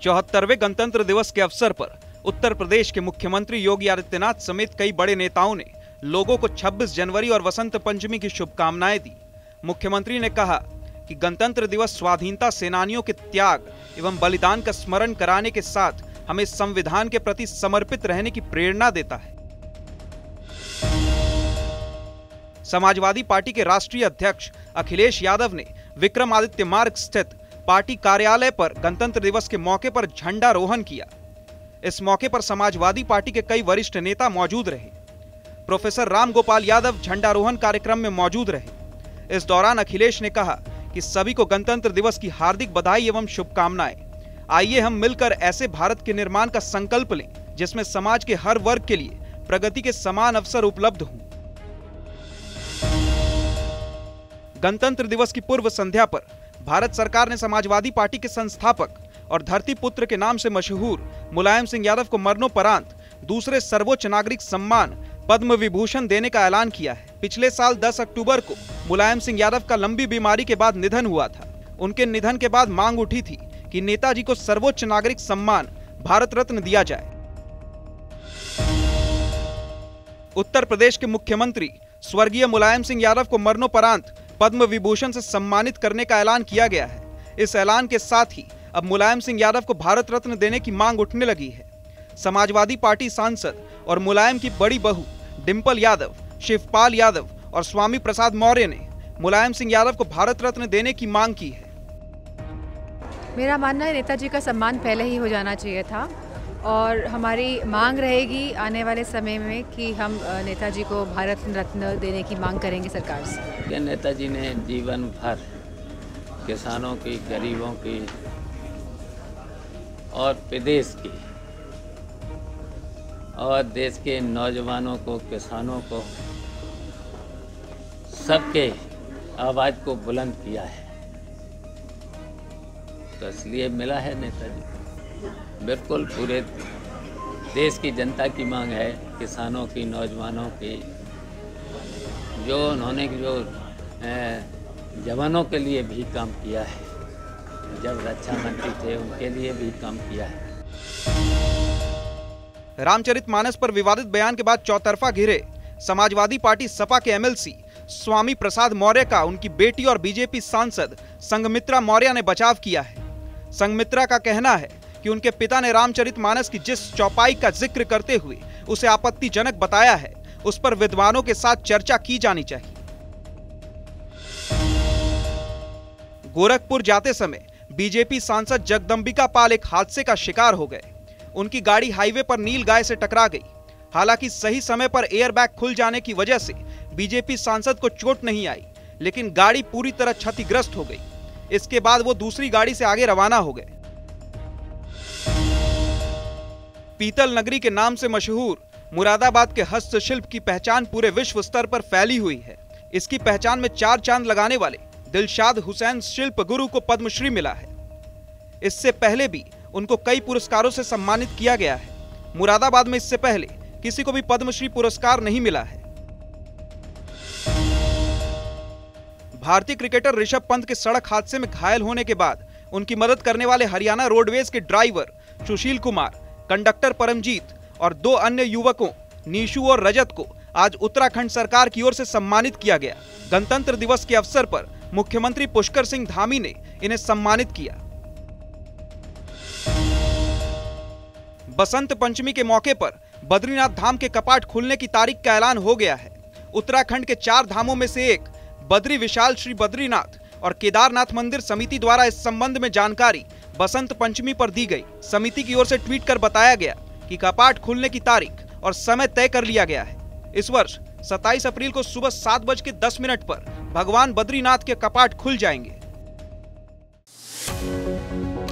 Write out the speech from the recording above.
74वें गणतंत्र दिवस के अवसर पर उत्तर प्रदेश के मुख्यमंत्री योगी आदित्यनाथ समेत कई बड़े नेताओं ने लोगों को 26 जनवरी और वसंत पंचमी की शुभकामनाएं दी। मुख्यमंत्री ने कहा कि गणतंत्र दिवस स्वाधीनता सेनानियों के त्याग एवं बलिदान का स्मरण कराने के साथ हमें संविधान के प्रति समर्पित रहने की प्रेरणा देता है। समाजवादी पार्टी के राष्ट्रीय अध्यक्ष अखिलेश यादव ने विक्रमादित्य मार्ग स्थित पार्टी कार्यालय पर गणतंत्र दिवस के मौके पर झंडारोहण किया। इस मौके पर समाजवादी पार्टी के कई वरिष्ठ नेता मौजूद रहे। प्रोफेसर राम गोपाल यादव झंडारोहण कार्यक्रम में मौजूद रहे। इस दौरान अखिलेश ने कहा कि सभी को गणतंत्र दिवस की हार्दिक बधाई एवं शुभकामनाएं। आइए हम मिलकर ऐसे भारत के निर्माण का संकल्प लें जिसमें समाज के हर वर्ग के लिए प्रगति के समान अवसर उपलब्ध हों। गणतंत्र दिवस की पूर्व संध्या पर भारत सरकार ने समाजवादी पार्टी के संस्थापक और धरती पुत्र के नाम से मशहूर मुलायम सिंह यादव को मरणोपरांत दूसरे सर्वोच्च नागरिक सम्मान पद्म विभूषण देने का ऐलान किया है। पिछले साल 10 अक्टूबर को मुलायम सिंह यादव का लंबी बीमारी के बाद निधन हुआ था। उनके निधन के बाद मांग उठी थी कि नेताजी को सर्वोच्च नागरिक सम्मान भारत रत्न दिया जाए। उत्तर प्रदेश के मुख्यमंत्री स्वर्गीय मुलायम सिंह यादव को मरणोपरांत पद्म विभूषण से सम्मानित करने का ऐलान किया गया है। इस ऐलान के साथ ही अब मुलायम सिंह यादव को भारत रत्न देने की मांग उठने लगी है। समाजवादी पार्टी सांसद और मुलायम की बड़ी बहू डिंपल यादव, शिवपाल यादव और स्वामी प्रसाद मौर्य ने मुलायम सिंह यादव को भारत रत्न देने की मांग की है। मेरा मानना है नेताजी का सम्मान पहले ही हो जाना चाहिए था और हमारी मांग रहेगी आने वाले समय में कि हम नेताजी को भारत रत्न देने की मांग करेंगे सरकार से। नेताजी ने जीवन भर किसानों की, गरीबों की और प्रदेश की और देश के नौजवानों को, किसानों को, सबके आवाज़ को बुलंद किया है, तो इसलिए मिला है नेताजी। बिल्कुल पूरे देश की जनता की मांग है, किसानों की, नौजवानों की, जो उन्होंने जो जवानों के लिए भी काम किया है, जब रक्षा मंत्री थे उनके लिए भी काम किया है। रामचरितमानस पर विवादित बयान के बाद चौतरफा घिरे समाजवादी पार्टी सपा के एमएलसी स्वामी प्रसाद मौर्य का उनकी बेटी और बीजेपी सांसद संघमित्रा मौर्य ने बचाव किया है। संघमित्रा का कहना है कि उनके पिता ने रामचरितमानस की जिस चौपाई का जिक्र करते हुए उसे आपत्तिजनक बताया है, उस पर विद्वानों के साथ चर्चा की जानी चाहिए। गोरखपुर जाते समय बीजेपी सांसद जगदंबिका पाल एक हादसे का शिकार हो गए। उनकी गाड़ी हाईवे पर नील गाय से टकरा गई। हालांकि सही समय पर एयरबैग खुल जाने की वजह से बीजेपी सांसद को चोट नहीं आई, लेकिन गाड़ी पूरी तरह क्षतिग्रस्त हो गई। इसके बाद वो दूसरी गाड़ी से आगे रवाना हो गए। पीतल नगरी के नाम से मशहूर मुरादाबाद के हस्तशिल्प की पहचान पूरे विश्व स्तर पर फैली हुई है। इसकी पहचान में 4 चांद लगाने वाले दिलशाद हुसैन शिल्प गुरु को पद्मश्री मिला है। इससे पहले भी उनको कई पुरस्कारों से सम्मानित किया गया है। मुरादाबाद में इससे पहले किसी को भी पद्मश्री पुरस्कार नहीं मिला है। भारतीय क्रिकेटर ऋषभ पंत के सड़क हादसे में घायल होने के बाद उनकी मदद करने वाले हरियाणा रोडवेज के ड्राइवर सुशील कुमार, कंडक्टर परमजीत और 2 अन्य युवकों नीशू और रजत को आज उत्तराखंड सरकार की ओर से सम्मानित किया गया। गणतंत्र दिवस के अवसर पर मुख्यमंत्री पुष्कर सिंह धामी ने इन्हें सम्मानित किया। बसंत पंचमी के मौके पर बद्रीनाथ धाम के कपाट खुलने की तारीख का ऐलान हो गया है। उत्तराखंड के 4 धामों में से एक बद्री विशाल श्री बद्रीनाथ और केदारनाथ मंदिर समिति द्वारा इस संबंध में जानकारी बसंत पंचमी पर दी गई। समिति की ओर से ट्वीट कर बताया गया कि कपाट खुलने की तारीख और समय तय कर लिया गया है। इस वर्ष 27 अप्रैल को सुबह 7:10 पर भगवान बद्रीनाथ के कपाट खुल जाएंगे।